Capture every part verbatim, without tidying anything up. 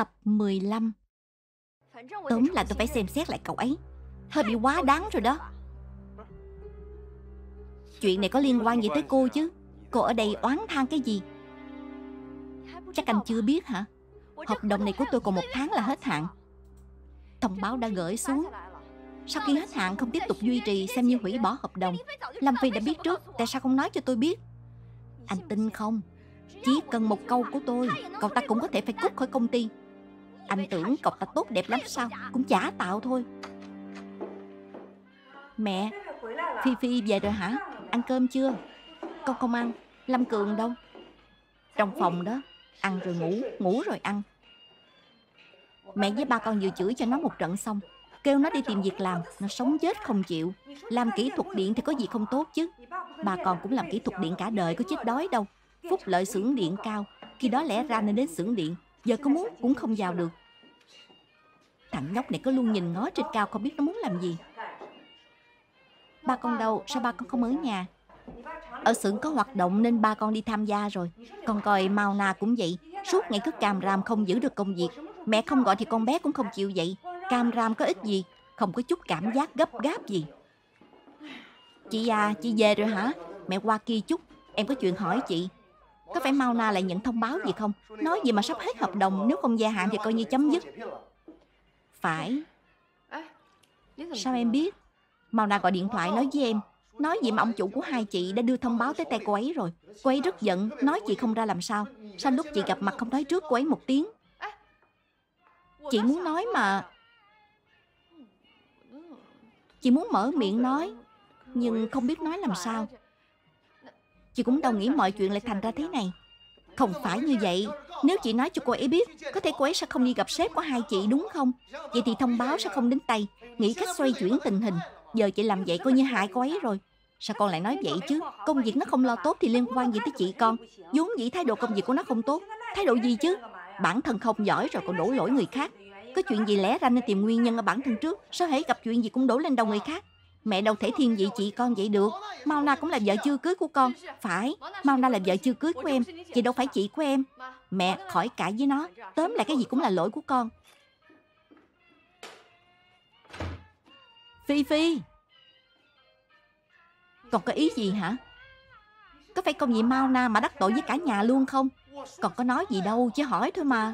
Tập mười lăm. Tóm lại tôi phải xem xét lại cậu ấy. Hơi bị quá đáng rồi đó. Chuyện này có liên quan gì tới cô chứ? Cô ở đây oán than cái gì? Chắc anh chưa biết hả? Hợp đồng này của tôi còn một tháng là hết hạn. Thông báo đã gửi xuống. Sau khi hết hạn không tiếp tục duy trì xem như hủy bỏ hợp đồng. Lâm Phi đã biết trước, tại sao không nói cho tôi biết? Anh tin không? Chỉ cần một câu của tôi, cậu ta cũng có thể phải cút khỏi công ty. Anh tưởng cậu ta tốt đẹp lắm sao? Cũng giả tạo thôi. Mẹ, Phi Phi về rồi hả? Ăn cơm chưa? Con không ăn. Lâm Cường đâu? Trong phòng đó. Ăn rồi ngủ, ngủ rồi ăn. Mẹ với ba con vừa chửi cho nó một trận xong, kêu nó đi tìm việc làm. Nó sống chết không chịu. Làm kỹ thuật điện thì có gì không tốt chứ. Bà con cũng làm kỹ thuật điện cả đời, có chết đói đâu. Phúc lợi xưởng điện cao, khi đó lẽ ra nên đến xưởng điện. Giờ có muốn cũng không vào được. Thằng nhóc này cứ luôn nhìn ngó trên cao, không biết nó muốn làm gì. Ba con đâu? Sao ba con không ở nhà? Ở xưởng có hoạt động nên ba con đi tham gia rồi. Con coi Mao Na cũng vậy. Suốt ngày cứ càm ràm không giữ được công việc. Mẹ không gọi thì con bé cũng không chịu dậy. Càm ràm có ích gì? Không có chút cảm giác gấp gáp gì. Chị à, chị về rồi hả? Mẹ qua kia chút, em có chuyện hỏi chị. Có phải Mao Na lại nhận thông báo gì không? Nói gì mà sắp hết hợp đồng, nếu không gia hạn thì coi như chấm dứt. Phải. Sao em biết? Mao Na gọi điện thoại nói với em. Nói gì mà ông chủ của hai chị đã đưa thông báo tới tay cô ấy rồi. Cô ấy rất giận, nói chị không ra làm sao. Sao lúc chị gặp mặt không nói trước cô ấy một tiếng? Chị muốn nói mà. Chị muốn mở miệng nói, nhưng không biết nói làm sao. Chị cũng đâu nghĩ mọi chuyện lại thành ra thế này. Không phải như vậy. Nếu chị nói cho cô ấy biết, có thể cô ấy sẽ không đi gặp sếp của hai chị đúng không? Vậy thì thông báo sẽ không đến tay. Nghĩ cách xoay chuyển tình hình. Giờ chị làm vậy coi như hại cô ấy rồi. Sao con lại nói vậy chứ? Công việc nó không lo tốt thì liên quan gì tới chị con? vốn dĩ thái độ công việc của nó không tốt. Thái độ gì chứ? Bản thân không giỏi rồi còn đổ lỗi người khác. Có chuyện gì lẽ ra nên tìm nguyên nhân ở bản thân trước. Sao hễ gặp chuyện gì cũng đổ lên đầu người khác? Mẹ đâu thể thiên vị chị con vậy được. Mao Na cũng là vợ chưa cưới của con. Phải, Mao Na là vợ chưa cưới của em. Chị đâu phải chị của em. Mẹ khỏi cãi với nó. Tóm lại cái gì cũng là lỗi của con. Phi Phi, còn có ý gì hả? Có phải con vì Mao Na mà đắc tội với cả nhà luôn không? Còn có nói gì đâu, chỉ hỏi thôi mà.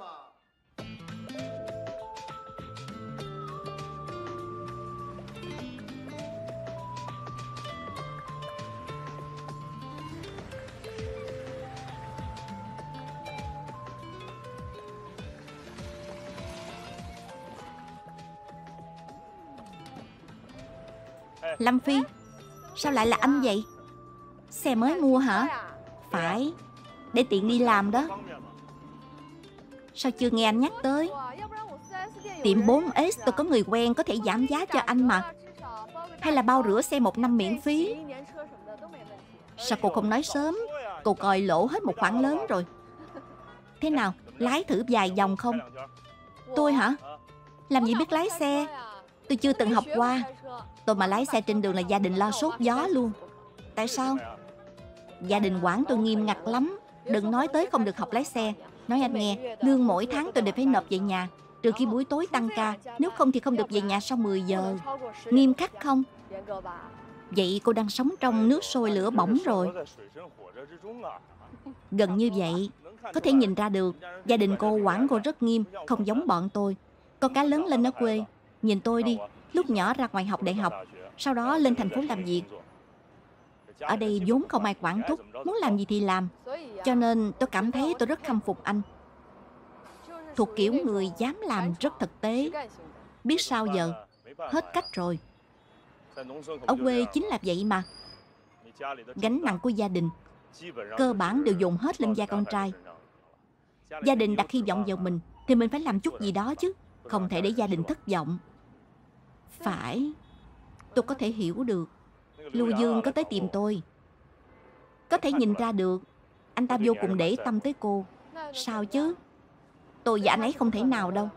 Lâm Phi, sao lại là anh vậy? Xe mới mua hả? Phải, để tiện đi làm đó. Sao chưa nghe anh nhắc tới? Tiệm bốn S tôi có người quen có thể giảm giá cho anh mà. Hay là bao rửa xe một năm miễn phí? Sao cô không nói sớm? Cô coi lỗ hết một khoản lớn rồi. Thế nào, lái thử vài vòng không? Tôi hả? Làm gì biết lái xe? Tôi chưa từng học qua. Tôi mà lái xe trên đường là gia đình lo sốt gió luôn. Tại sao? Gia đình quản tôi nghiêm ngặt lắm. Đừng nói tới không được học lái xe. Nói anh nghe, lương mỗi tháng tôi đều phải nộp về nhà, trừ khi buổi tối tăng ca. Nếu không thì không được về nhà sau mười giờ. Nghiêm khắc không? Vậy cô đang sống trong nước sôi lửa bỏng rồi. Gần như vậy. Có thể nhìn ra được gia đình cô quản cô rất nghiêm. Không giống bọn tôi. Con cá lớn lên ở quê. Nhìn tôi đi, lúc nhỏ ra ngoài học đại học, sau đó lên thành phố làm việc. Ở đây vốn không ai quản thúc, muốn làm gì thì làm. Cho nên tôi cảm thấy tôi rất khâm phục anh. Thuộc kiểu người dám làm rất thực tế. Biết sao giờ? Hết cách rồi. Ở quê chính là vậy mà. Gánh nặng của gia đình cơ bản đều dồn hết lên vai con trai. Gia đình đặt hy vọng vào mình thì mình phải làm chút gì đó chứ. Không thể để gia đình thất vọng. Phải, tôi có thể hiểu được. Lưu Dương có tới tìm tôi. Có thể nhìn ra được anh ta vô cùng để tâm tới cô. Sao chứ? Tôi và anh ấy không thể nào đâu.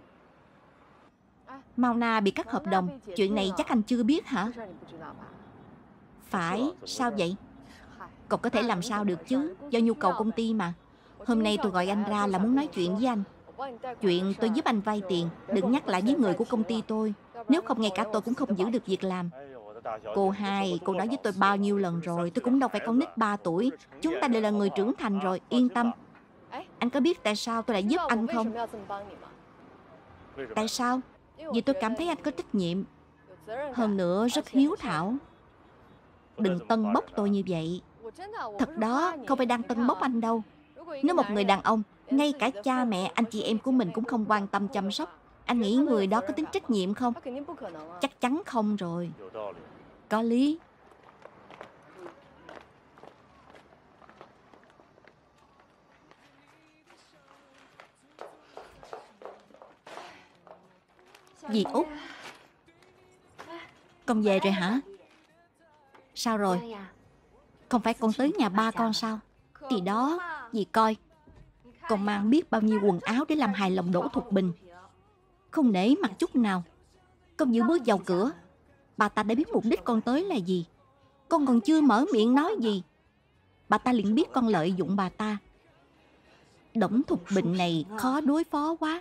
Mao Na bị cắt hợp đồng. Chuyện này chắc anh chưa biết hả? Phải, sao vậy? Cậu có thể làm sao được chứ? Do nhu cầu công ty mà. Hôm nay tôi gọi anh ra là muốn nói chuyện với anh. Chuyện tôi giúp anh vay tiền đừng nhắc lại với người của công ty tôi. Nếu không ngay cả tôi cũng không giữ được việc làm. Cô hai, cô nói với tôi bao nhiêu lần rồi, tôi cũng đâu phải con nít ba tuổi. Chúng ta đều là người trưởng thành rồi, yên tâm. Anh có biết tại sao tôi lại giúp anh không? Tại sao? Vì tôi cảm thấy anh có trách nhiệm. Hơn nữa rất hiếu thảo. Đừng tân bốc tôi như vậy. Thật đó, không phải đang tân bốc anh đâu. Nếu một người đàn ông, ngay cả cha mẹ, anh chị em của mình cũng không quan tâm chăm sóc, anh nghĩ người đó có tính trách nhiệm không? Chắc chắn không rồi. Có lý. Dì Út, con về rồi hả? Sao rồi? Không phải con tới nhà ba con sao? Thì đó, dì coi. Con mang biết bao nhiêu quần áo để làm hài lòng Đỗ Thục Bình. Không nể mặt chút nào. Con vừa bước vào cửa, bà ta đã biết mục đích con tới là gì. Con còn chưa mở miệng nói gì, bà ta liền biết con lợi dụng bà ta. Đỗ Thục Bình này khó đối phó quá.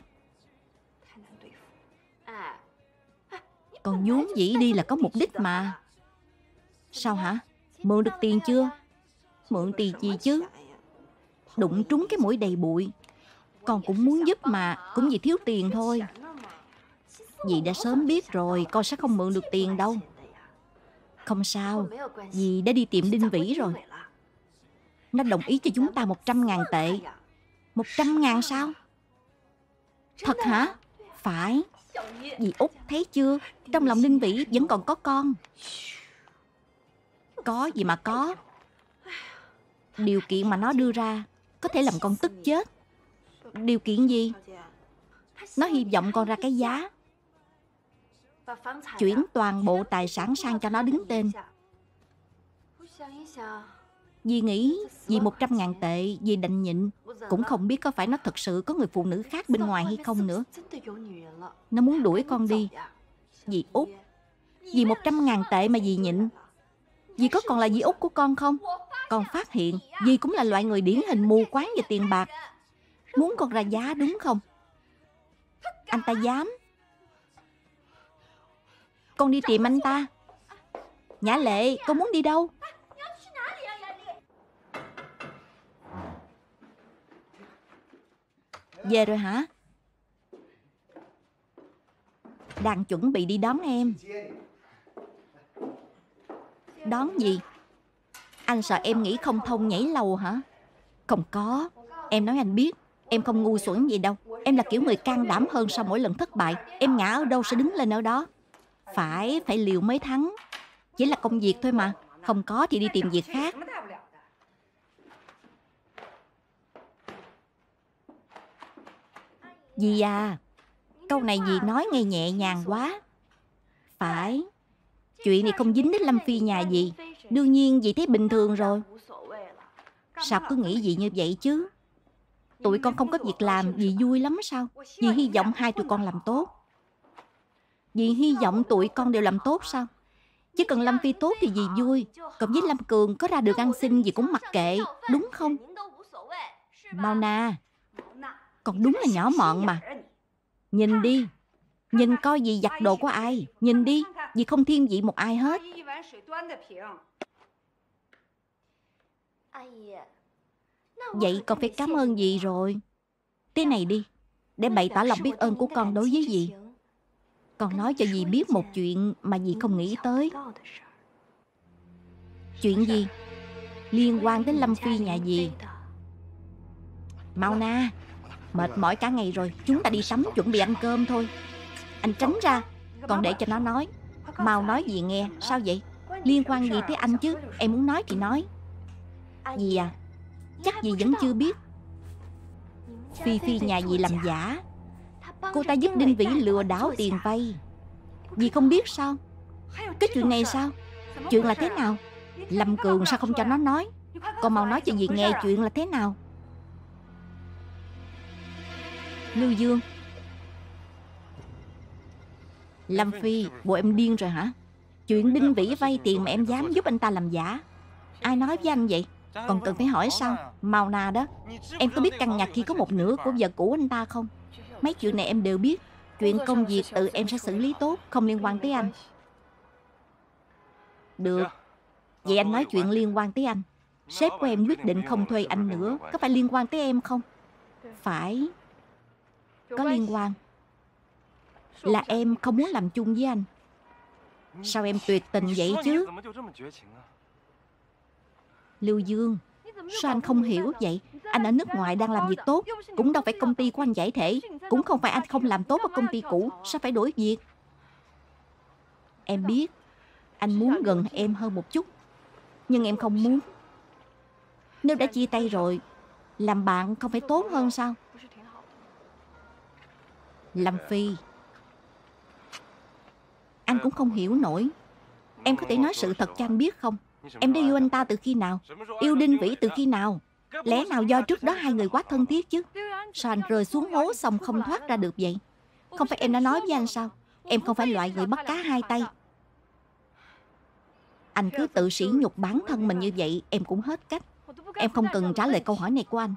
Con vốn dĩ đi là có mục đích mà. Sao hả? Mượn được tiền chưa? Mượn tiền gì chứ? Đụng trúng cái mũi đầy bụi. Con cũng muốn giúp mà, cũng vì thiếu tiền thôi. Dì đã sớm biết rồi, con sẽ không mượn được tiền đâu. Không sao, dì đã đi tìm Đinh Vĩ rồi. Nó đồng ý cho chúng ta một trăm ngàn tệ. Một trăm ngàn sao? Thật hả? Phải. Dì Út thấy chưa? Trong lòng Đinh Vĩ vẫn còn có con. Có gì mà có. Điều kiện mà nó đưa ra có thể làm con tức chết. Điều kiện gì? Nó hy vọng con ra cái giá, chuyển toàn bộ tài sản sang cho nó đứng tên. Dì nghĩ vì một trăm ngàn tệ dì đành nhịn. Cũng không biết có phải nó thật sự có người phụ nữ khác bên ngoài hay không nữa. Nó muốn đuổi con đi. Dì Út, vì một trăm ngàn tệ mà dì nhịn. Dì có còn là dì Út của con không? Con phát hiện dì cũng là loại người điển hình mù quáng về tiền bạc. Muốn con ra giá đúng không? Anh ta dám. Con đi tìm anh ta. Nhã Lệ, con muốn đi đâu? Về rồi hả? Đang chuẩn bị đi đón em. Đón gì? Anh sợ em nghĩ không thông nhảy lầu hả? Không có. Em nói anh biết. Em không ngu xuẩn gì đâu. Em là kiểu người can đảm hơn sau mỗi lần thất bại. Em ngã ở đâu sẽ đứng lên ở đó. Phải, phải liều mới thắng. Chỉ là công việc thôi mà. Không có thì đi tìm việc khác. Dì à, câu này dì nói nghe nhẹ nhàng quá. Phải. Chuyện này không dính đến Lâm Phi nhà dì. Đương nhiên dì thấy bình thường rồi. Sao cứ nghĩ dì như vậy chứ? Tụi con không có việc làm dì vui lắm sao? Dì hy vọng hai tụi con làm tốt. Dì hy vọng tụi con đều làm tốt sao? Chỉ cần Lâm Phi tốt thì dì vui. Còn với Lâm Cường có ra đường ăn xin dì cũng mặc kệ. Đúng không? Mau na, con đúng là nhỏ mọn mà. Nhìn đi. Nhìn coi dì giặt đồ của ai. Nhìn đi, dì không thiên vị một ai hết. Vậy con phải cảm ơn dì rồi. Thế này đi, để bày tỏ lòng biết ơn của con đối với dì. Con nói cho dì biết một chuyện mà dì không nghĩ tới. Chuyện gì? Liên quan đến Lâm Phi nhà dì. Mau na, mệt mỏi cả ngày rồi. Chúng ta đi tắm chuẩn bị ăn cơm thôi. Anh tránh ra. Còn để cho nó nói. Mau nói gì nghe. Sao vậy? Liên quan gì tới anh chứ? Em muốn nói thì nói. Dì à, chắc dì vẫn chưa biết. Phi Phi nhà dì làm giả. Cô ta giúp Đinh Vĩ lừa đảo tiền vay. Dì không biết sao? Cái chuyện này sao? Chuyện là thế nào? Lâm Cường sao không cho nó nói? Con mau nói cho dì nghe chuyện là thế nào. Lưu Dương, Lâm Phi, bộ em điên rồi hả? Chuyện Đinh Vĩ vay tiền mà em dám giúp anh ta làm giả. Ai nói với anh vậy? Còn cần phải hỏi sao? Mau na đó. Em có biết căn nhà kia có một nửa của vợ cũ anh ta không? Mấy chuyện này em đều biết. Chuyện công việc tự em sẽ xử lý tốt, không liên quan tới anh. Được. Vậy anh nói chuyện liên quan tới anh. Sếp của em quyết định không thuê anh nữa, có phải liên quan tới em không? Phải. Có liên quan. Là em không muốn làm chung với anh. Sao em tuyệt tình vậy chứ? Lưu Dương, sao anh không hiểu vậy? Anh ở nước ngoài đang làm việc tốt, cũng đâu phải công ty của anh giải thể, cũng không phải anh không làm tốt ở công ty cũ, sao phải đổi việc? Em biết anh muốn gần em hơn một chút, nhưng em không muốn. Nếu đã chia tay rồi, làm bạn không phải tốt hơn sao? Lâm Phi, anh cũng không hiểu nổi. Em có thể nói sự thật cho anh biết không? Em đã yêu anh ta từ khi nào? Yêu Đinh Vĩ từ khi nào? Lẽ nào do trước đó hai người quá thân thiết chứ? Sao anh rơi xuống hố xong không thoát ra được vậy? Không phải em đã nói với anh sao? Em không phải loại người bắt cá hai tay. Anh cứ tự sỉ nhục bản thân mình như vậy, em cũng hết cách. Em không cần trả lời câu hỏi này của anh.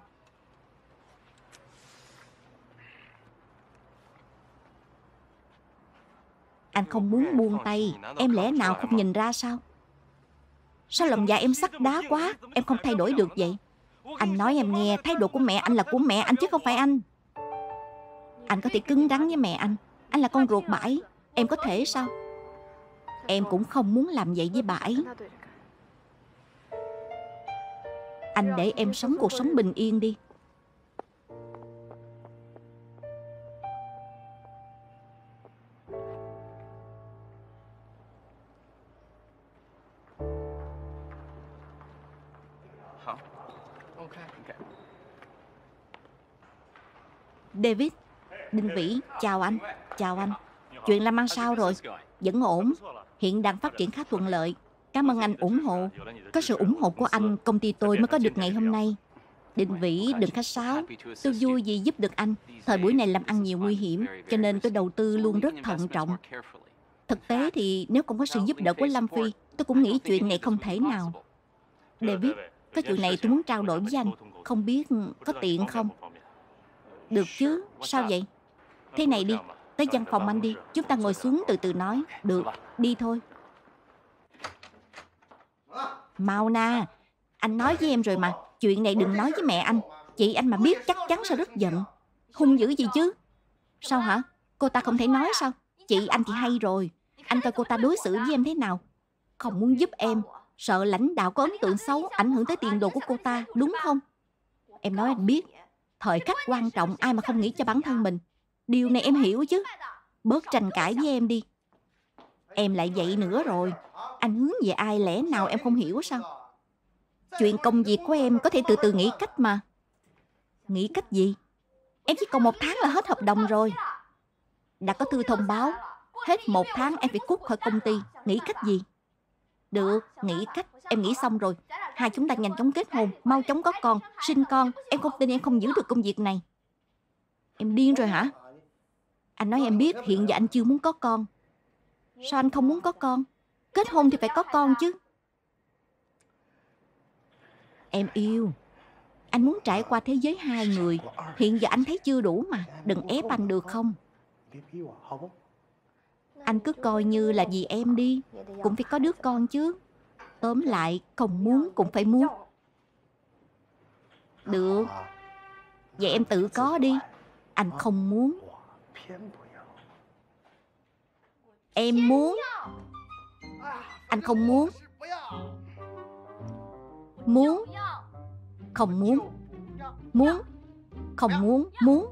Anh không muốn buông tay, em lẽ nào không nhìn ra sao? Sao lòng dạ em sắt đá quá, em không thay đổi được vậy? Anh nói em nghe, thái độ của mẹ anh là của mẹ anh chứ không phải anh. Anh có thể cứng rắn với mẹ anh. Anh là con ruột bà ấy, em có thể sao? Em cũng không muốn làm vậy với bà ấy. Anh để em sống cuộc sống bình yên đi. David, Đinh Vĩ, chào anh. Chào anh. Chuyện làm ăn sao rồi? Vẫn ổn. Hiện đang phát triển khá thuận lợi. Cảm ơn anh ủng hộ. Có sự ủng hộ của anh, công ty tôi mới có được ngày hôm nay. Đinh Vĩ, đừng khách sáo. Tôi vui vì giúp được anh. Thời buổi này làm ăn nhiều nguy hiểm, cho nên tôi đầu tư luôn rất thận trọng. Thực tế thì nếu không có sự giúp đỡ của Lâm Phi, tôi cũng nghĩ chuyện này không thể nào. David, có chuyện này tôi muốn trao đổi với anh. Không biết có tiện không? Được chứ, sao vậy? Thế này đi, tới văn phòng anh đi, chúng ta ngồi xuống từ từ nói. Được, đi thôi. Mau na, anh nói với em rồi mà. Chuyện này đừng nói với mẹ anh. Chị anh mà biết chắc chắn sẽ rất giận. Hung dữ gì chứ? Sao hả? Cô ta không thể nói sao? Chị anh thì hay rồi. Anh coi cô ta đối xử với em thế nào. Không muốn giúp em, sợ lãnh đạo có ấn tượng xấu, ảnh hưởng tới tiền đồ của cô ta, đúng không? Em nói anh biết, thời khắc quan trọng ai mà không nghĩ cho bản thân mình. Điều này em hiểu chứ. Bớt tranh cãi với em đi. Em lại vậy nữa rồi. Anh hướng về ai lẽ nào em không hiểu sao? Chuyện công việc của em có thể từ từ nghĩ cách mà. Nghĩ cách gì? Em chỉ còn một tháng là hết hợp đồng rồi. Đã có thư thông báo hết một tháng em phải cút khỏi công ty. Nghĩ cách gì? Được, nghĩ cách. Em nghĩ xong rồi. Hai chúng ta nhanh chóng kết hôn, mau chóng có con, sinh con. Em không tin em không giữ được công việc này. Em điên rồi hả? Anh nói em biết hiện giờ anh chưa muốn có con. Sao anh không muốn có con? Kết hôn thì phải có con chứ. Em yêu. Anh muốn trải qua thế giới hai người. Hiện giờ anh thấy chưa đủ mà. Đừng ép anh được không? Anh cứ coi như là vì em đi. Cũng phải có đứa con chứ. Tóm lại, không muốn cũng phải muốn. Được. Vậy em tự có đi. Anh không muốn. Em muốn. Anh không muốn. Muốn. Không muốn. Muốn. Không muốn. Muốn.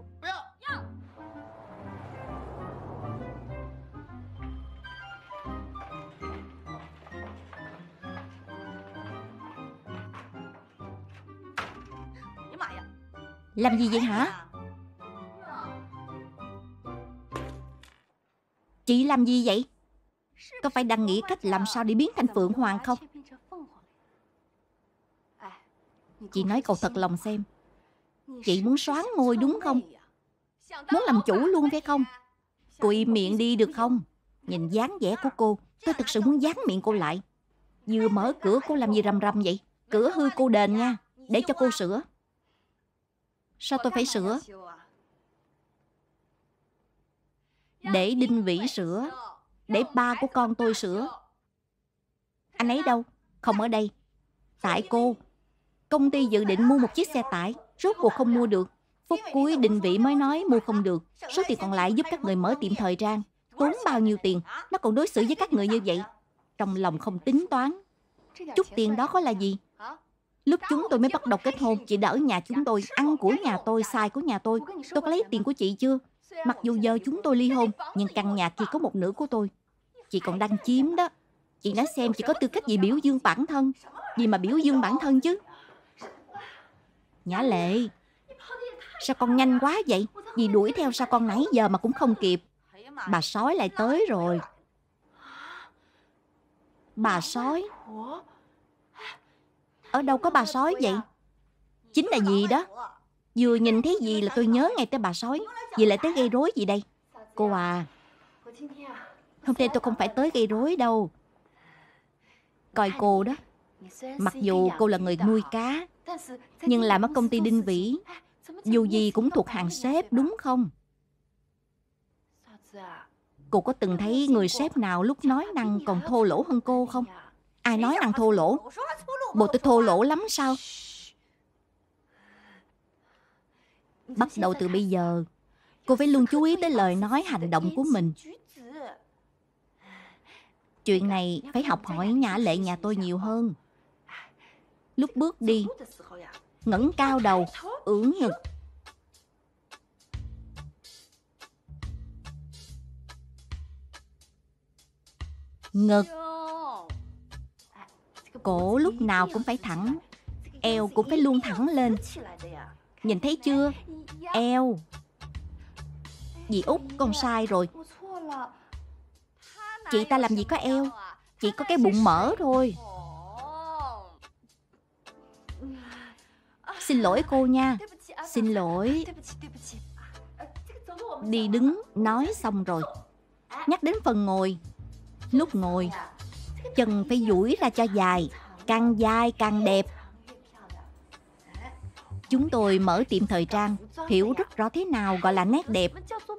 Làm gì vậy hả? Chị làm gì vậy? Có phải đang nghĩ cách làm sao để biến thành Phượng Hoàng không? Chị nói cầu thật lòng xem. Chị muốn soán ngôi đúng không? Muốn làm chủ luôn phải không? Cô im miệng đi được không? Nhìn dáng vẻ của cô, tôi thực sự muốn dán miệng cô lại. Vừa mở cửa cô làm gì rầm rầm vậy? Cửa hư cô đền nha. Để cho cô sửa. Sao tôi phải sửa? Để Đinh Vĩ sửa. Để ba của con tôi sửa. Anh ấy đâu? Không ở đây. Tại cô. Công ty dự định mua một chiếc xe tải, rốt cuộc không mua được. Phút cuối Đinh Vĩ mới nói mua không được. Số tiền còn lại giúp các người mở tiệm thời trang. Tốn bao nhiêu tiền? Nó còn đối xử với các người như vậy. Trong lòng không tính toán. Chút tiền đó có là gì? Lúc chúng tôi mới bắt đầu kết hôn, chị đã ở nhà chúng tôi, ăn của nhà tôi, xài của nhà tôi. Tôi có lấy tiền của chị chưa? Mặc dù giờ chúng tôi ly hôn, nhưng căn nhà kia có một nửa của tôi. Chị còn đang chiếm đó. Chị nói xem chị có tư cách gì biểu dương bản thân? Gì mà biểu dương bản thân chứ? Nhã Lệ, sao con nhanh quá vậy? Dì đuổi theo sao con nãy giờ mà cũng không kịp. Bà sói lại tới rồi. Bà sói? Ở đâu có bà sói vậy? Chính là dì đó. Vừa nhìn thấy dì là tôi nhớ ngay tới bà sói. Dì lại tới gây rối gì đây? Cô à, hôm nay tôi không phải tới gây rối đâu. Coi cô đó. Mặc dù cô là người nuôi cá, nhưng làm ở công ty Đinh Vĩ, dù gì cũng thuộc hàng sếp đúng không? Cô có từng thấy người sếp nào lúc nói năng còn thô lỗ hơn cô không? Ai nói năng thô lỗ? Bộ tôi thô lỗ lắm sao? Bắt đầu từ bây giờ, cô phải luôn chú ý tới lời nói hành động của mình. Chuyện này phải học hỏi Nhã Lệ nhà tôi nhiều hơn. Lúc bước đi, ngẩng cao đầu, ưỡn ngực. Ngực. Cổ lúc nào cũng phải thẳng. Eo cũng phải luôn thẳng lên. Nhìn thấy chưa? Eo. Dì Út, con sai rồi. Chị ta làm gì có eo. Chỉ có cái bụng mỡ thôi. Xin lỗi cô nha. Xin lỗi. Đi đứng, nói xong rồi. Nhắc đến phần ngồi. Lúc ngồi, chân phải duỗi ra cho dài. Càng dài càng đẹp. Chúng tôi mở tiệm thời trang, hiểu rất rõ thế nào gọi là nét đẹp.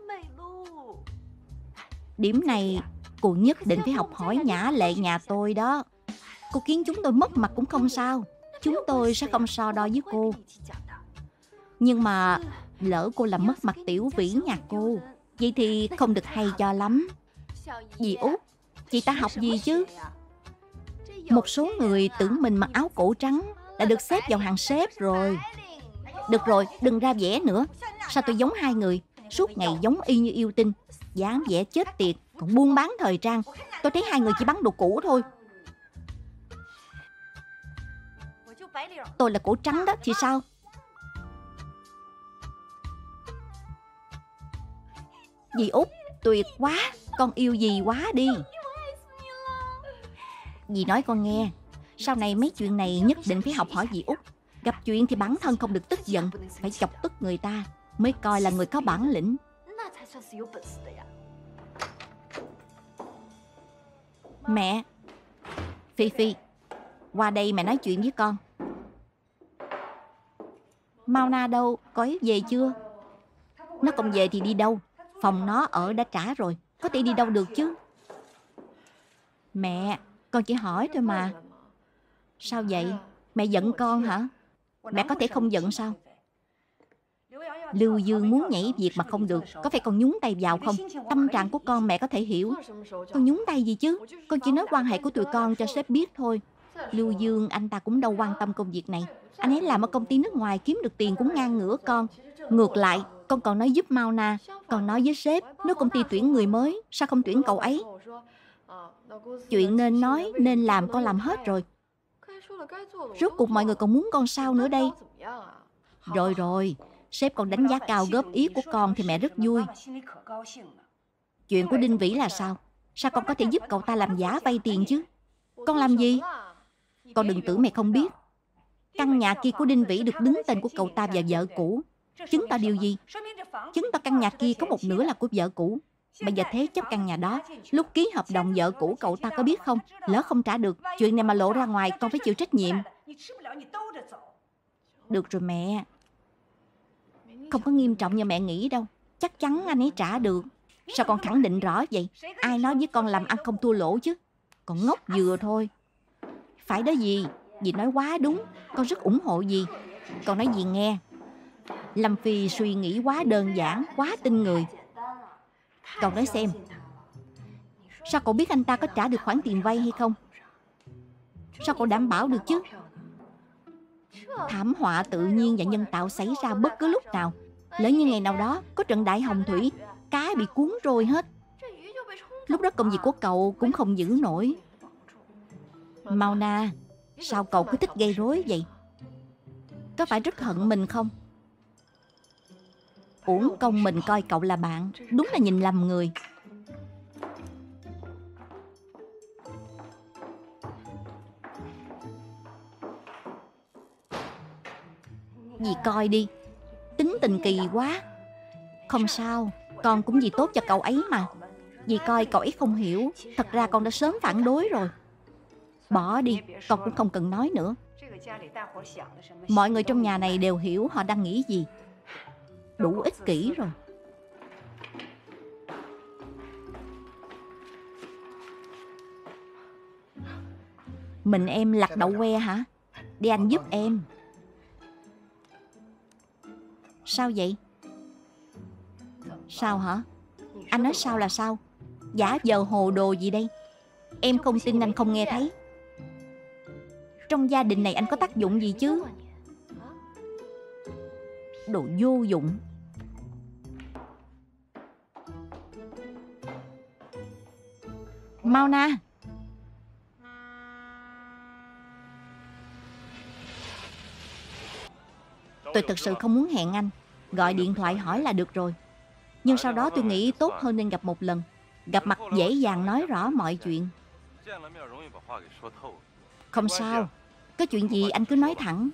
Điểm này cô nhất định phải học hỏi Nhã Lệ nhà tôi đó. Cô khiến chúng tôi mất mặt cũng không sao. Chúng tôi sẽ không so đo với cô. Nhưng mà lỡ cô làm mất mặt Tiểu Vĩ nhà cô, vậy thì không được hay cho lắm. Dì Út, chị ta học gì chứ? Một số người tưởng mình mặc áo cổ trắng đã được xếp vào hàng sếp rồi. Được rồi, đừng ra vẽ nữa. Sao tôi giống hai người? Suốt ngày giống y như yêu tinh. Dám vẽ chết tiệt, còn buôn bán thời trang. Tôi thấy hai người chỉ bán đồ cũ thôi. Tôi là cổ trắng đó thì sao? Dì Út, tuyệt quá. Con yêu dì quá đi. Dì nói con nghe, sau này mấy chuyện này nhất định phải học hỏi dì Út. Gặp chuyện thì bản thân không được tức giận, phải chọc tức người ta mới coi là người có bản lĩnh. Mẹ. Phi Phi, qua đây mẹ nói chuyện với con. Mau Na đâu, có ý về chưa? Nó không về thì đi đâu? Phòng nó ở đã trả rồi, có thể đi đâu được chứ? Mẹ, con chỉ hỏi thôi mà. Sao vậy? Mẹ giận con hả? Mẹ có thể không giận sao? Lưu Dương muốn nhảy việc mà không được, có phải con nhúng tay vào không? Tâm trạng của con mẹ có thể hiểu. Con nhúng tay gì chứ? Con chỉ nói quan hệ của tụi con cho sếp biết thôi. Lưu Dương anh ta cũng đâu quan tâm công việc này. Anh ấy làm ở công ty nước ngoài kiếm được tiền cũng ngang ngửa con. Ngược lại, con còn nói giúp Mao Na. Còn nói với sếp, nếu công ty tuyển người mới, sao không tuyển cậu ấy? Chuyện nên nói, nên làm con làm hết rồi. Rốt cuộc mọi người còn muốn con sao nữa đây? Rồi rồi, sếp còn đánh giá cao góp ý của con thì mẹ rất vui. Chuyện của Đinh Vĩ là sao? Sao con có thể giúp cậu ta làm giả vay tiền chứ? Con làm gì? Con đừng tưởng mẹ không biết. Căn nhà kia của Đinh Vĩ được đứng tên của cậu ta và vợ cũ. Chứng tỏ điều gì? Chứng tỏ căn nhà kia có một nửa là của vợ cũ. Bây giờ thế chấp căn nhà đó, lúc ký hợp đồng vợ cũ cậu ta có biết không? Lỡ không trả được, chuyện này mà lộ ra ngoài con phải chịu trách nhiệm. Được rồi mẹ. Không có nghiêm trọng như mẹ nghĩ đâu. Chắc chắn anh ấy trả được. Sao con khẳng định rõ vậy? Ai nói với con làm ăn không thua lỗ chứ? Con ngốc vừa thôi. Phải đó dì, dì nói quá đúng. Con rất ủng hộ dì. Con nói dì nghe. Lâm Phi suy nghĩ quá đơn giản, quá tin người. Con nói xem, sao cậu biết anh ta có trả được khoản tiền vay hay không? Sao cậu đảm bảo được chứ? Thảm họa tự nhiên và nhân tạo xảy ra bất cứ lúc nào. Lỡ như ngày nào đó có trận đại hồng thủy, cá bị cuốn trôi hết, lúc đó công việc của cậu cũng không giữ nổi. Mauna, sao cậu cứ thích gây rối vậy? Có phải rất hận mình không? Uổng công mình coi cậu là bạn. Đúng là nhìn lầm người. Dì coi đi, tính tình kỳ quá. Không sao, con cũng vì tốt cho cậu ấy mà. Dì coi cậu ấy không hiểu. Thật ra con đã sớm phản đối rồi. Bỏ đi, con cũng không cần nói nữa. Mọi người trong nhà này đều hiểu họ đang nghĩ gì. Đủ ích kỷ rồi. Mình em lặt đậu que hả? Để anh giúp em. Sao vậy? Sao hả? Anh nói sao là sao? Giả vờ hồ đồ gì đây? Em không tin anh không nghe thấy. Trong gia đình này anh có tác dụng gì chứ? Đồ vô dụng. Mauna, tôi thực sự không muốn hẹn anh. Gọi điện thoại hỏi là được rồi. Nhưng sau đó tôi nghĩ tốt hơn nên gặp một lần. Gặp mặt dễ dàng nói rõ mọi chuyện. Không sao. Có chuyện gì anh cứ nói thẳng.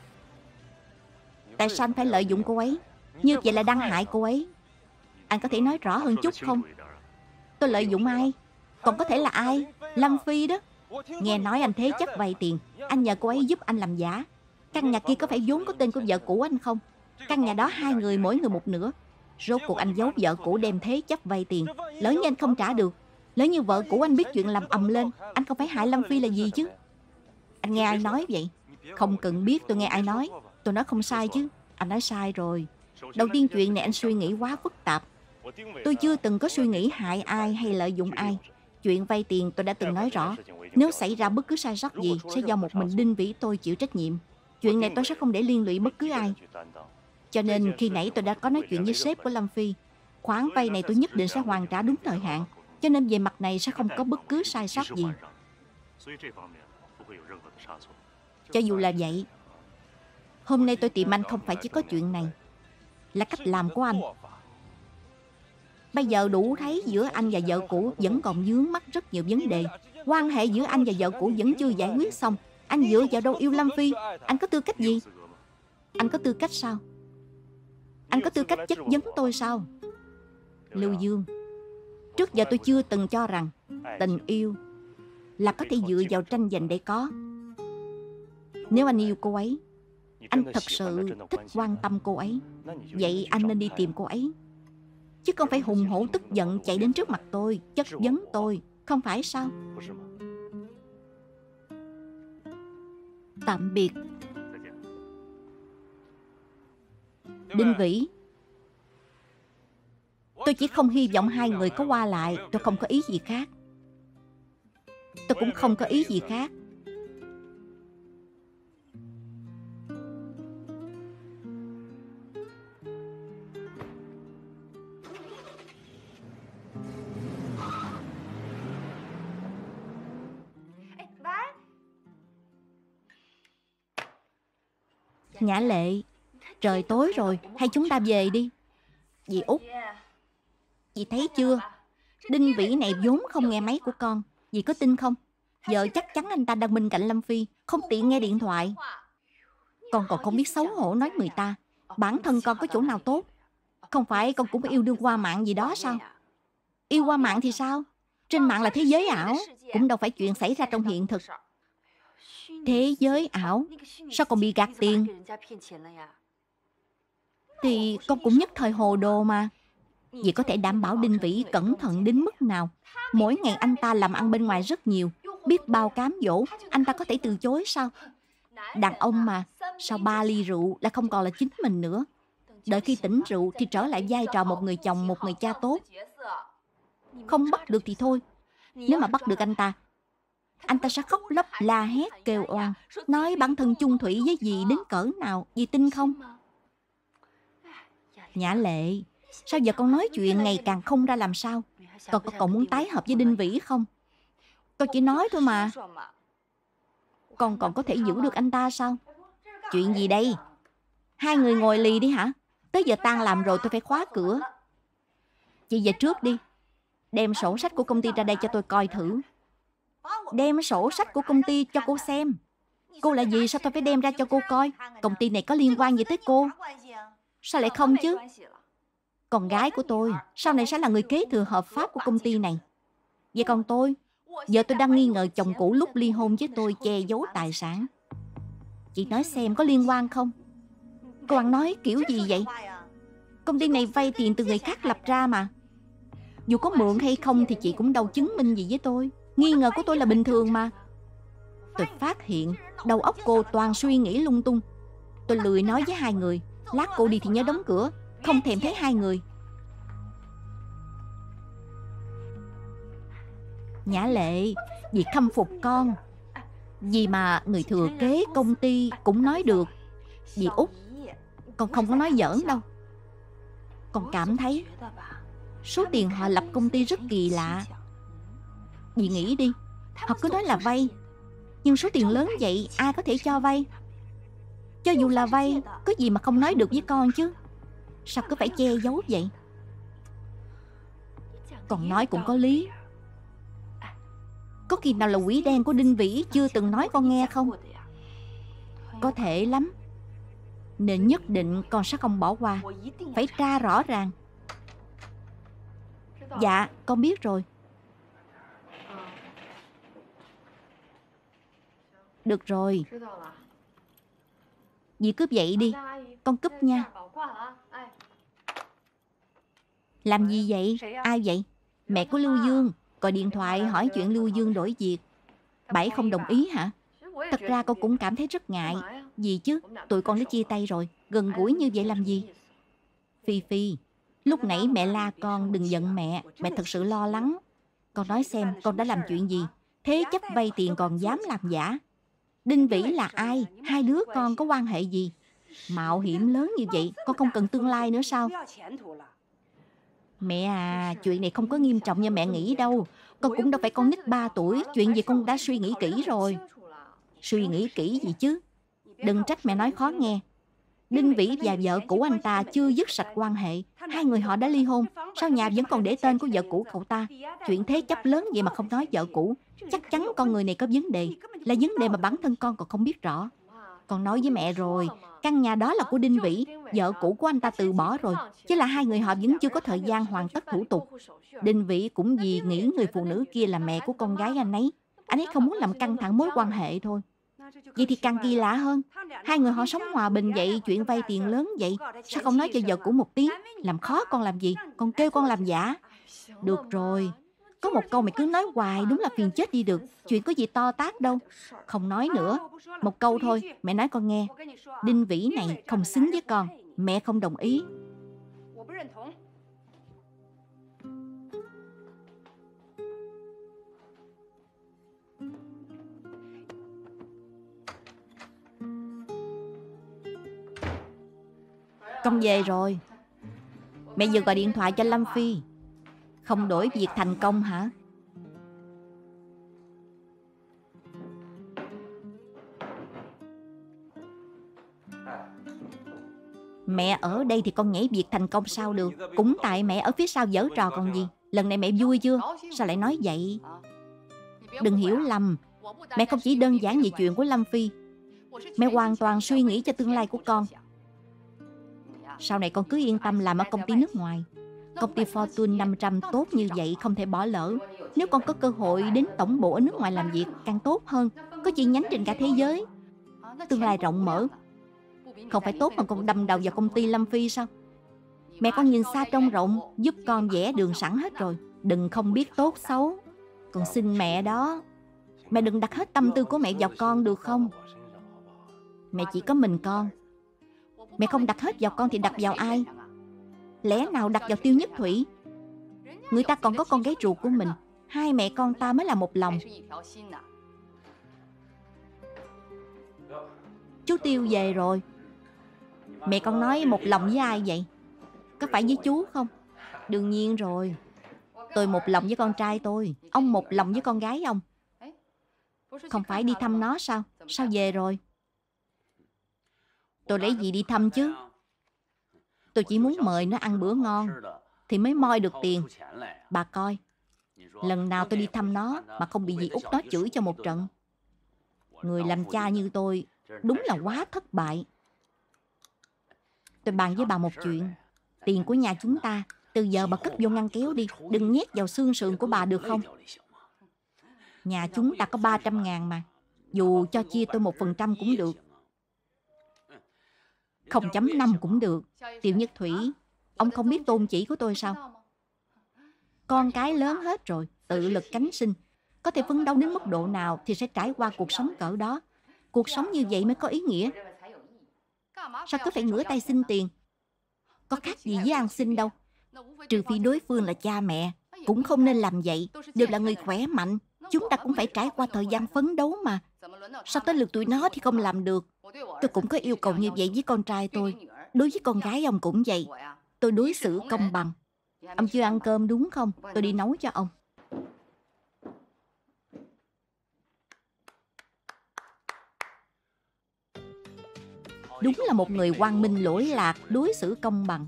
Tại sao anh phải lợi dụng cô ấy? Như vậy là đang hại cô ấy. Anh có thể nói rõ hơn chút không? Tôi lợi dụng ai? Còn có thể là ai? Lâm Phi đó. Nghe nói anh thế chấp vay tiền. Anh nhờ cô ấy giúp anh làm giả. Căn nhà kia có phải vốn có tên của vợ cũ anh không? Căn nhà đó hai người mỗi người một nửa. Rốt cuộc anh giấu vợ cũ đem thế chấp vay tiền. Lỡ như anh không trả được, lỡ như vợ cũ anh biết chuyện làm ầm lên, anh không phải hại Lâm Phi là gì chứ? Anh nghe ai nói vậy? Không cần biết tôi nghe ai nói. Tôi nói không sai chứ? Anh nói sai rồi. Đầu tiên chuyện này anh suy nghĩ quá phức tạp. Tôi chưa từng có suy nghĩ hại ai hay lợi dụng ai. Chuyện vay tiền tôi đã từng nói rõ. Nếu xảy ra bất cứ sai sót gì sẽ do một mình Đinh Vĩ tôi chịu trách nhiệm. Chuyện này tôi sẽ không để liên lụy bất cứ ai. Cho nên khi nãy tôi đã có nói chuyện với sếp của Lâm Phi. Khoản vay này tôi nhất định sẽ hoàn trả đúng thời hạn. Cho nên về mặt này sẽ không có bất cứ sai sót gì. Cho dù là vậy, hôm nay tôi tìm anh không phải chỉ có chuyện này. Là cách làm của anh. Bây giờ đủ thấy giữa anh và vợ cũ vẫn còn vướng mắc rất nhiều vấn đề. Quan hệ giữa anh và vợ cũ vẫn chưa giải quyết xong. Anh dựa vào đâu yêu Lâm Phi? Anh có tư cách gì? Anh có tư cách sao? Anh có tư cách chất vấn tôi sao? Lưu Dương, trước giờ tôi chưa từng cho rằng tình yêu là có thể dựa vào tranh giành để có. Nếu anh yêu cô ấy, anh thật sự thích quan tâm cô ấy, vậy anh nên đi tìm cô ấy, chứ không phải hùng hổ tức giận chạy đến trước mặt tôi chất vấn tôi. Không phải sao? Tạm biệt. Đinh Vĩ, tôi chỉ không hy vọng hai người có qua lại. Tôi không có ý gì khác. Tôi cũng không có ý gì khác. Nhã Lệ, trời tối rồi, hay chúng ta về đi. Dì Út, dì thấy chưa? Đinh Vĩ này vốn không nghe máy của con. Dì có tin không? Giờ chắc chắn anh ta đang bên cạnh Lâm Phi, không tiện nghe điện thoại. Con còn không biết xấu hổ nói người ta. Bản thân con có chỗ nào tốt? Không phải con cũng yêu đương qua mạng gì đó sao? Yêu qua mạng thì sao? Trên mạng là thế giới ảo, cũng đâu phải chuyện xảy ra trong hiện thực. Thế giới ảo? Sao còn bị gạt tiền? Thì con cũng nhất thời hồ đồ mà. Dì có thể đảm bảo Đinh Vĩ cẩn thận đến mức nào? Mỗi ngày anh ta làm ăn bên ngoài rất nhiều, biết bao cám dỗ, anh ta có thể từ chối sao? Đàn ông mà, sau ba ly rượu là không còn là chính mình nữa. Đợi khi tỉnh rượu thì trở lại vai trò một người chồng, một người cha tốt. Không bắt được thì thôi. Nếu mà bắt được anh ta, anh ta sẽ khóc lóc la hét kêu oan, nói bản thân chung thủy với dì đến cỡ nào, dì tin không? Nhã Lệ, sao giờ con nói chuyện ngày càng không ra làm sao? Con có còn muốn tái hợp với Đinh Vĩ không? Con chỉ nói thôi mà. Con còn có thể giữ được anh ta sao? Chuyện gì đây? Hai người ngồi lì đi hả? Tới giờ tan làm rồi, tôi phải khóa cửa. Chị về trước đi. Đem sổ sách của công ty ra đây cho tôi coi thử. Đem sổ sách của công ty cho cô xem. Cô là gì sao tôi phải đem ra cho cô coi? Công ty này có liên quan gì tới cô? Sao lại không chứ? Con gái của tôi sau này sẽ là người kế thừa hợp pháp của công ty này. Vậy còn tôi, giờ tôi đang nghi ngờ chồng cũ lúc ly hôn với tôi che giấu tài sản. Chị nói xem có liên quan không? Cô ăn nói kiểu gì vậy? Công ty này vay tiền từ người khác lập ra mà. Dù có mượn hay không thì chị cũng đâu chứng minh gì với tôi. Nghi ngờ của tôi là bình thường mà. Tôi phát hiện đầu óc cô toàn suy nghĩ lung tung. Tôi lười nói với hai người. Lát cô đi thì nhớ đóng cửa. Không thèm thấy hai người. Nhã Lệ, dì khâm phục con. Vì mà người thừa kế công ty cũng nói được. Dì Út, con không có nói giỡn đâu. Con cảm thấy số tiền họ lập công ty rất kỳ lạ. Dì nghĩ đi, họ cứ nói là vay, nhưng số tiền lớn vậy ai có thể cho vay? Cho dù là vay, có gì mà không nói được với con chứ? Sao cứ phải che giấu vậy? Con nói cũng có lý. Có khi nào là quỷ đen của Đinh Vĩ chưa từng nói con nghe không? Có thể lắm. Nên nhất định con sẽ không bỏ qua. Phải tra rõ ràng. Dạ, con biết rồi. Được rồi. Dì cướp dậy đi. Con cúp nha. Làm gì vậy? Ai vậy? Mẹ của Lưu Dương. Gọi điện thoại hỏi chuyện Lưu Dương đổi việc. Bảy không đồng ý hả? Thật ra con cũng cảm thấy rất ngại. Gì chứ? Tụi con đã chia tay rồi. Gần gũi như vậy làm gì? Phi Phi, lúc nãy mẹ la con đừng giận mẹ. Mẹ thật sự lo lắng. Con nói xem con đã làm chuyện gì? Thế chấp vay tiền còn dám làm giả. Đinh Vĩ là ai? Hai đứa con có quan hệ gì? Mạo hiểm lớn như vậy, con không cần tương lai nữa sao? Mẹ à, chuyện này không có nghiêm trọng như mẹ nghĩ đâu. Con cũng đâu phải con nít ba tuổi. Chuyện gì con đã suy nghĩ kỹ rồi. Suy nghĩ kỹ gì chứ? Đừng trách mẹ nói khó nghe. Đinh Vĩ và vợ cũ anh ta chưa dứt sạch quan hệ. Hai người họ đã ly hôn. Sao nhà vẫn còn để tên của vợ cũ cậu ta? Chuyện thế chấp lớn vậy mà không nói vợ cũ. Chắc chắn con người này có vấn đề. Là vấn đề mà bản thân con còn không biết rõ. Con nói với mẹ rồi, căn nhà đó là của Đinh Vĩ. Vợ cũ của anh ta từ bỏ rồi. Chứ là hai người họ vẫn chưa có thời gian hoàn tất thủ tục. Đinh Vĩ cũng vì nghĩ người phụ nữ kia là mẹ của con gái anh ấy. Anh ấy không muốn làm căng thẳng mối quan hệ thôi. Vậy thì càng kỳ lạ hơn. Hai người họ sống hòa bình vậy, chuyện vay tiền lớn vậy, sao không nói cho vợ cũ một tiếng? Làm khó con làm gì? Con kêu con làm giả. Được rồi. Có một câu mày cứ nói hoài đúng là phiền chết đi được. Chuyện có gì to tát đâu. Không nói nữa. Một câu thôi, mẹ nói con nghe. Đinh Vĩ này không xứng với con. Mẹ không đồng ý. Con về rồi. Mẹ vừa gọi điện thoại cho Lâm Phi. Không đổi việc thành công hả? Mẹ ở đây thì con nhảy việc thành công sao được? Cũng tại mẹ ở phía sau giở trò còn gì. Lần này mẹ vui chưa? Sao lại nói vậy? Đừng hiểu lầm. Mẹ không chỉ đơn giản về chuyện của Lâm Phi. Mẹ hoàn toàn suy nghĩ cho tương lai của con. Sau này con cứ yên tâm làm ở công ty nước ngoài. Công ty Fortune năm trăm tốt như vậy không thể bỏ lỡ. Nếu con có cơ hội đến tổng bộ ở nước ngoài làm việc càng tốt hơn. Có chi nhánh trên cả thế giới. Tương lai rộng mở. Không phải tốt mà con đâm đầu vào công ty Lâm Phi sao? Mẹ con nhìn xa trông rộng, giúp con vẽ đường sẵn hết rồi. Đừng không biết tốt xấu. Con xin mẹ đó, mẹ đừng đặt hết tâm tư của mẹ vào con được không? Mẹ chỉ có mình con. Mẹ không đặt hết vào con thì đặt vào ai? Lẽ nào đặt vào Tiêu Nhất Thủy? Người ta còn có con gái ruột của mình. Hai mẹ con ta mới là một lòng. Chú Tiêu về rồi. Mẹ con nói một lòng với ai vậy? Có phải với chú không? Đương nhiên rồi. Tôi một lòng với con trai tôi. Ông một lòng với con gái ông. Không phải đi thăm nó sao? Sao về rồi? Tôi lấy gì đi thăm chứ? Tôi chỉ muốn mời nó ăn bữa ngon thì mới moi được tiền. Bà coi, lần nào tôi đi thăm nó mà không bị dì Út nó chửi cho một trận. Người làm cha như tôi đúng là quá thất bại. Tôi bàn với bà một chuyện. Tiền của nhà chúng ta từ giờ bà cất vô ngăn kéo đi. Đừng nhét vào xương sườn của bà được không? Nhà chúng ta có ba trăm ngàn mà. Dù cho chia tôi một phần trăm cũng được. Không chấm năm cũng được. Tiêu Nhất Thủy, ông không biết tôn chỉ của tôi sao? Con cái lớn hết rồi, tự lực cánh sinh. Có thể phấn đấu đến mức độ nào thì sẽ trải qua cuộc sống cỡ đó. Cuộc sống như vậy mới có ý nghĩa. Sao cứ phải ngửa tay xin tiền? Có khác gì với ăn xin đâu. Trừ phi đối phương là cha mẹ. Cũng không nên làm vậy. Đều là người khỏe mạnh. Chúng ta cũng phải trải qua thời gian phấn đấu mà. Sao tới lượt tụi nó thì không làm được? Tôi cũng có yêu cầu như vậy với con trai tôi. Đối với con gái ông cũng vậy. Tôi đối xử công bằng. Ông chưa ăn cơm đúng không? Tôi đi nấu cho ông. Đúng là một người quang minh lỗi lạc, đối xử công bằng.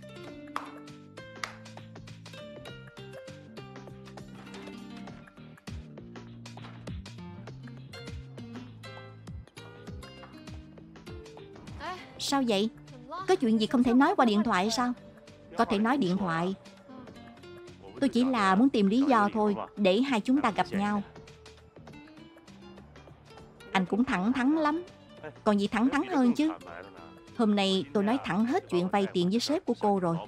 Sao vậy? Có chuyện gì không thể nói qua điện thoại sao? Có thể nói điện thoại. Tôi chỉ là muốn tìm lý do thôi, để hai chúng ta gặp nhau. Anh cũng thẳng thắn lắm. Còn gì thẳng thắn hơn chứ? Hôm nay tôi nói thẳng hết chuyện vay tiền với sếp của cô rồi.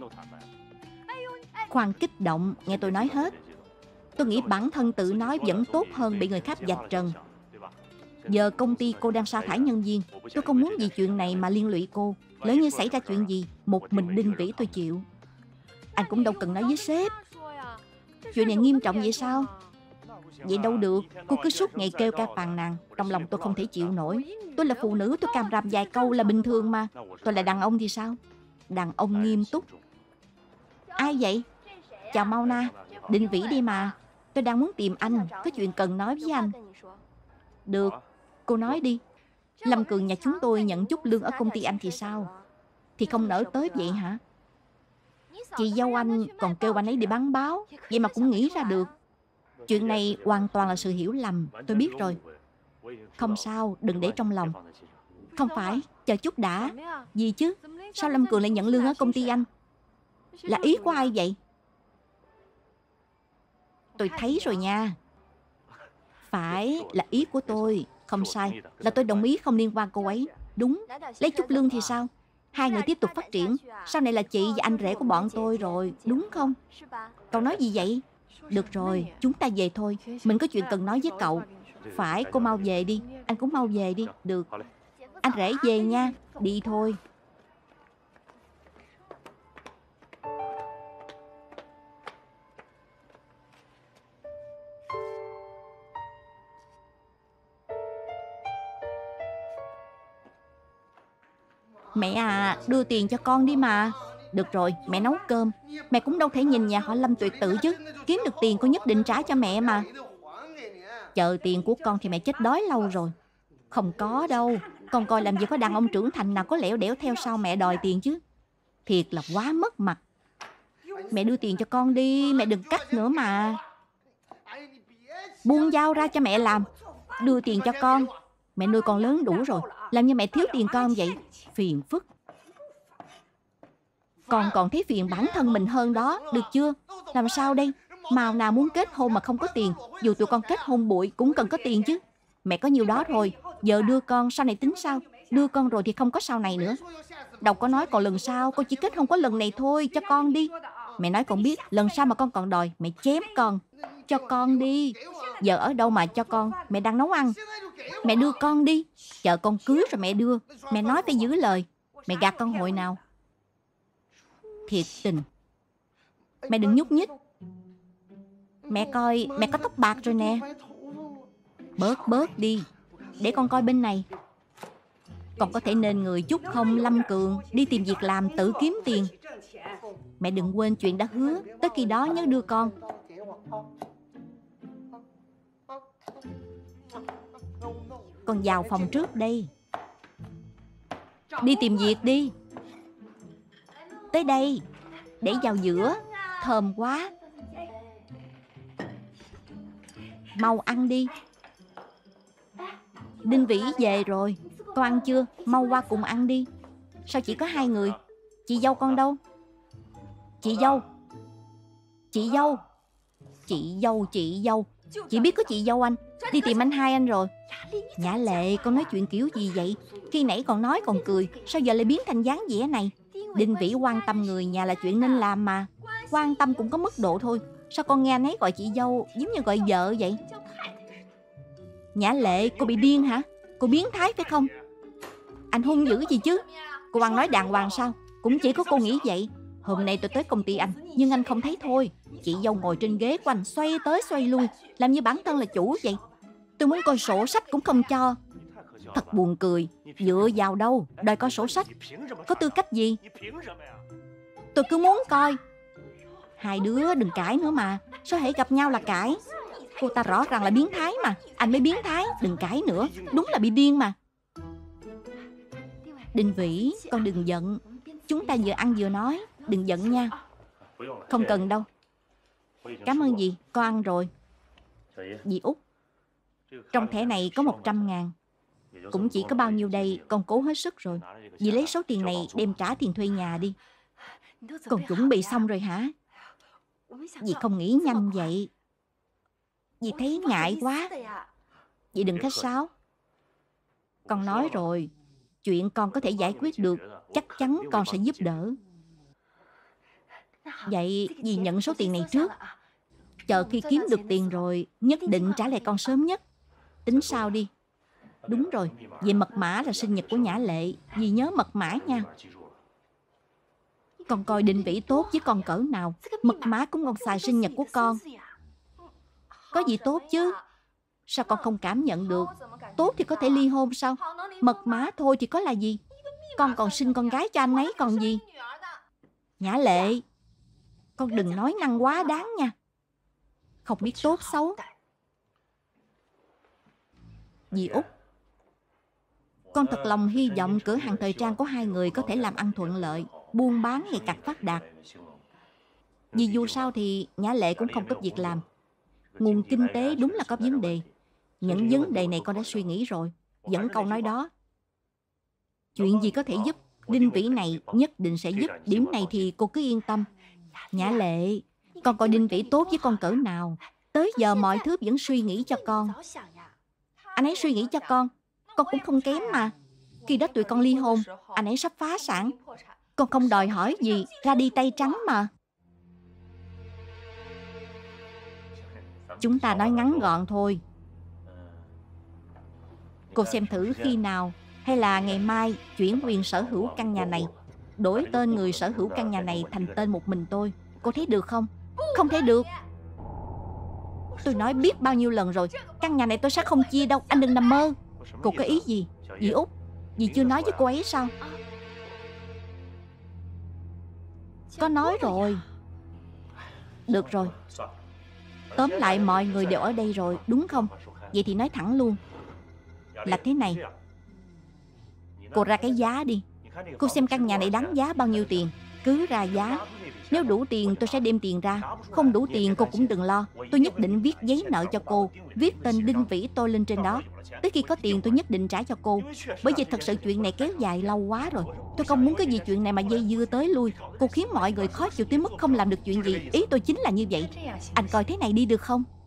Khoan kích động, nghe tôi nói hết. Tôi nghĩ bản thân tự nói vẫn tốt hơn bị người khác vạch trần. Giờ công ty cô đang sa thải nhân viên. Tôi không muốn vì chuyện này mà liên lụy cô. Lỡ như xảy ra chuyện gì, một mình Đinh Vĩ tôi chịu. Anh cũng đâu cần nói với sếp. Chuyện này nghiêm trọng vậy sao? Vậy đâu được. Cô cứ suốt ngày kêu ca phàn nàn. Trong lòng tôi không thể chịu nổi. Tôi là phụ nữ, tôi càm ràm vài câu là bình thường mà. Tôi là đàn ông thì sao? Đàn ông nghiêm túc. Ai vậy? Chào Mau Na. Đinh Vĩ đi mà. Tôi đang muốn tìm anh. Có chuyện cần nói với anh. Được, cô nói đi. Lâm Cường nhà chúng tôi nhận chút lương ở công ty anh thì sao? Thì không nỡ tới vậy hả? Chị dâu anh còn kêu anh ấy đi bán báo. Vậy mà cũng nghĩ ra được. Chuyện này hoàn toàn là sự hiểu lầm. Tôi biết rồi. Không sao, đừng để trong lòng. Không phải, chờ chút đã. Gì chứ? Sao Lâm Cường lại nhận lương ở công ty anh? Là ý của ai vậy? Tôi thấy rồi nha. Phải, là ý của tôi. Không sai, là tôi đồng ý không liên quan cô ấy. Đúng, lấy chút lương thì sao? Hai người tiếp tục phát triển. Sau này là chị và anh rể của bọn tôi rồi, đúng không? Cậu nói gì vậy? Được rồi, chúng ta về thôi. Mình có chuyện cần nói với cậu. Phải, cô mau về đi. Anh cũng mau về đi. Được. Anh rể về nha. Đi thôi. Mẹ à, đưa tiền cho con đi mà. Được rồi, mẹ nấu cơm. Mẹ cũng đâu thể nhìn nhà họ Lâm tuyệt tử chứ. Kiếm được tiền con nhất định trả cho mẹ mà. Chờ tiền của con thì mẹ chết đói lâu rồi. Không có đâu. Con coi làm gì có đàn ông trưởng thành nào có lẻo đẻo theo sau mẹ đòi tiền chứ. Thiệt là quá mất mặt. Mẹ đưa tiền cho con đi. Mẹ đừng cắt nữa mà. Buông dao ra cho mẹ làm. Đưa tiền cho con. Mẹ nuôi con lớn đủ rồi. Làm như mẹ thiếu tiền con vậy. Phiền phức. Con còn thấy phiền bản thân mình hơn đó. Được chưa? Làm sao đây? Màu nào muốn kết hôn mà không có tiền. Dù tụi con kết hôn bụi cũng cần có tiền chứ. Mẹ có nhiêu đó rồi. Giờ đưa con, sau này tính sao? Đưa con rồi thì không có sau này nữa. Đâu có nói còn lần sau, con chỉ kết hôn có lần này thôi, cho con đi. Mẹ nói con biết, lần sau mà con còn đòi, mẹ chém con. Cho con đi. Giờ ở đâu mà cho con, mẹ đang nấu ăn. Mẹ đưa con đi. Chờ con cưới rồi mẹ đưa. Mẹ nói phải giữ lời. Mẹ gạt con hồi nào. Thiệt tình. Mẹ đừng nhúc nhích. Mẹ coi, mẹ có tóc bạc rồi nè. Bớt bớt đi. Để con coi bên này. Con có thể nên người chút không, Lâm Cường? Đi tìm việc làm tự kiếm tiền. Mẹ đừng quên chuyện đã hứa. Tới khi đó nhớ đưa con. Con vào phòng trước đây. Đi tìm việc đi. Tới đây. Để vào giữa. Thơm quá. Mau ăn đi. Đinh Vĩ về rồi. Con ăn chưa? Mau qua cùng ăn đi. Sao chỉ có hai người? Chị dâu con đâu? Chị dâu. Chị dâu. Chị dâu, chị dâu. Chỉ biết có chị dâu anh. Đi tìm anh hai anh rồi. Nhã Lệ, con nói chuyện kiểu gì vậy? Khi nãy còn nói còn cười, sao giờ lại biến thành dáng vẻ này? Đinh Vĩ quan tâm người nhà là chuyện nên làm mà. Quan tâm cũng có mức độ thôi. Sao con nghe anh ấy gọi chị dâu giống như gọi vợ vậy? Nhã Lệ, cô bị điên hả? Cô biến thái phải không? Anh hung dữ gì chứ? Cô ăn nói đàng hoàng sao? Cũng chỉ có cô nghĩ vậy. Hôm nay tôi tới công ty anh, nhưng anh không thấy thôi. Chị dâu ngồi trên ghế của anh xoay tới xoay lui, làm như bản thân là chủ vậy. Tôi muốn coi sổ sách cũng không cho. Thật buồn cười. Dựa vào đâu đòi coi sổ sách? Có tư cách gì? Tôi cứ muốn coi. Hai đứa đừng cãi nữa mà. Sao hễ gặp nhau là cãi? Cô ta rõ ràng là biến thái mà. Anh mới biến thái. Đừng cãi nữa. Đúng là bị điên mà. Đinh Vĩ, con đừng giận. Chúng ta vừa ăn vừa nói. Đừng giận nha. Không cần đâu. Cảm ơn dì, con ăn rồi. Dì Út, trong thẻ này có một trăm ngàn. Cũng chỉ có bao nhiêu đây, con cố hết sức rồi. Dì lấy số tiền này đem trả tiền thuê nhà đi. Con chuẩn bị xong rồi hả? Dì không nghĩ nhanh vậy. Dì thấy ngại quá. Dì đừng khách sáo. Con nói rồi, chuyện con có thể giải quyết được, chắc chắn con sẽ giúp đỡ. Vậy dì nhận số tiền này trước. Chờ khi kiếm được tiền rồi, nhất định trả lại con sớm nhất. Tính sao đi. Đúng rồi, về mật mã là sinh nhật của Nhã Lệ. Dì nhớ mật mã nha. Con coi Đinh Vĩ tốt với con cỡ nào. Mật mã cũng còn xài sinh nhật của con. Có gì tốt chứ? Sao con không cảm nhận được? Tốt thì có thể ly hôn sao? Mật mã thôi thì có là gì? Con còn sinh con gái cho anh ấy còn gì? Nhã Lệ, con đừng nói năng quá đáng nha. Không biết tốt xấu. Dì Út, con thật lòng hy vọng cửa hàng thời trang của hai người có thể làm ăn thuận lợi, buôn bán ngày càng phát đạt. Vì dù sao thì Nhã Lệ cũng không có việc làm. Nguồn kinh tế đúng là có vấn đề. Những vấn đề này con đã suy nghĩ rồi. Vẫn câu nói đó. Chuyện gì có thể giúp, Đinh Vĩ này nhất định sẽ giúp. Điểm này thì cô cứ yên tâm. Nhã Lệ, con coi Đinh Vĩ tốt với con cỡ nào. Tới giờ mọi thứ vẫn suy nghĩ cho con. Anh ấy suy nghĩ cho con. Con cũng không kém mà. Khi đó tụi con ly hôn, anh ấy sắp phá sản. Con không đòi hỏi gì, ra đi tay trắng mà. Chúng ta nói ngắn gọn thôi. Cô xem thử khi nào, hay là ngày mai chuyển quyền sở hữu căn nhà này, đổi tên người sở hữu căn nhà này thành tên một mình tôi. Cô thấy được không? Không thể được. Tôi nói biết bao nhiêu lần rồi, căn nhà này tôi sẽ không chia đâu. Anh đừng nằm mơ. Cô có ý gì? Dì Út, dì chưa nói với cô ấy sao? Có nói rồi. Được rồi. Tóm lại mọi người đều ở đây rồi, đúng không? Vậy thì nói thẳng luôn. Là thế này. Cô ra cái giá đi. Cô xem căn nhà này đáng giá bao nhiêu tiền. Cứ ra giá. Nếu đủ tiền tôi sẽ đem tiền ra. Không đủ tiền cô cũng đừng lo. Tôi nhất định viết giấy nợ cho cô, viết tên Đinh Vĩ tôi lên trên đó. Tới khi có tiền tôi nhất định trả cho cô. Bởi vì thật sự chuyện này kéo dài lâu quá rồi. Tôi không muốn cái gì chuyện này mà dây dưa tới lui. Cô khiến mọi người khó chịu tới mức không làm được chuyện gì. Ý tôi chính là như vậy. Anh coi thế này đi được không?